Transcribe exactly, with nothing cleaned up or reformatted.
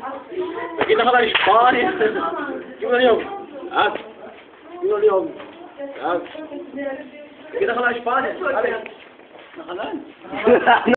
Nakita ka lang Espanya. Gimana yung? At? Gimana yung? At? Nakita ka lang Espanya. Alex. Nakalan.